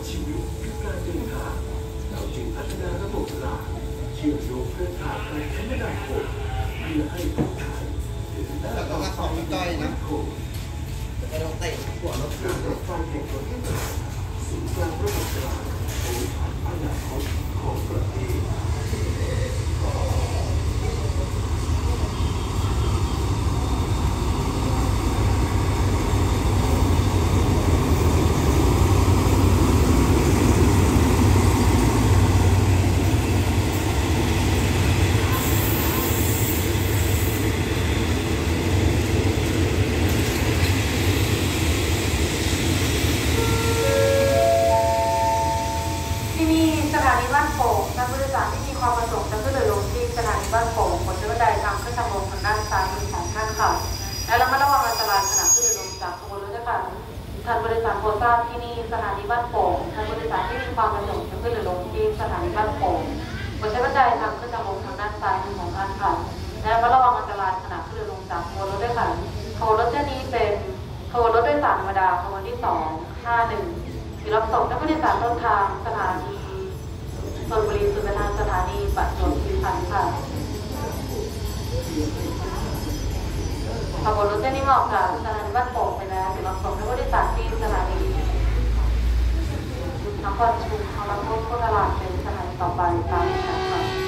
ชีวิตคือการเดินทางเราจึงพัฒนาระบบรางเชื่อมโยงเครือข่ายการคมนาคมเพื่อให้ผู้ใช้เดินหน้าต่อไปอย่างมั่นคงการรถไฟแห่งประเทศไทยศูนย์กลางระบบรางโดยผ่านอนาคตของประเทศสถานีบ้านโป่งท่านผู้โดยสารที่มีความประสงค์จะขึ้นหรือลงที่สถานีบ้านโป่งบนรถบันไดทางขึ้นทางลงทางด้านซ้ายมือของท่านค่ะและระมัดระวังอันตรายขณะขึ้นหรือลงจากขบวนรถด้วยกันท่านผู้โดยสารโปรดทราบที่นี่สถานีบ้านโป่งท่านผู้โดยสารที่มีความประสงค์จะขึ้นหรือลงที่สถานีบ้านโป่งบนรถบันไดทางขึ้นทางลงทางด้านซ้ายมือของท่านค่ะและระมัดระวังอันตรายขณะขึ้นหรือลงจากขบวนรถด้วยกันขบวนรถเช่นนี้เป็นขบวนรถโดยสารธรรมดาขบวนที่251ที่รับส่งท่านผู้โดยสารต้นทางสถานีชลบุรีสุดทางสถานีประจวบคีรีขันธ์ค่ะขบวนรถเส้นนี้เหมาะกับสถานีบ้านโป่งไปแล้วเดี๋ยวเราส่งให้ผู้โดยสารที่สถานีนครชุมพรโคตรลาดเป็นสถานีต่อไปตามนี้ค่ะ